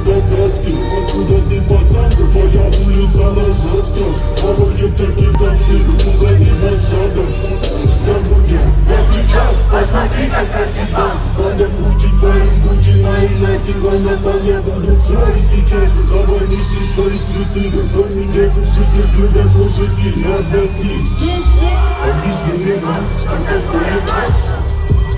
догадки, откуда ты, пацан, твоя улица на завтра. Паролем таки танцы, за ним осада. Посмотри, как красиво. Надо крутить, парень, крути на инатива. На поле будут свои сейчас. Давай неси свои цветы. Поменяй мужики, любят мужики. Надо пить. Объясни мне, что такое класс.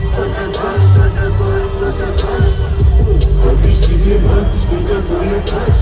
Объясни мне, что такое класс.